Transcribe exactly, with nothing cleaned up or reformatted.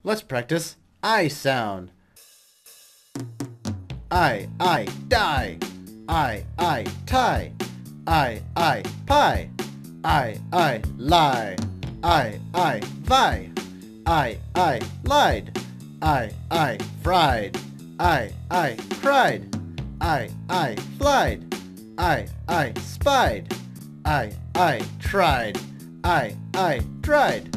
Let's practice I sound. I, I, die. I, I, tie. I, I, pie. I, I, lie. I, I, vi. I, I, lied. I, I, fried. I, I, cried. I, I, flied. I, I, spied. I, I, tried. I, I, tried.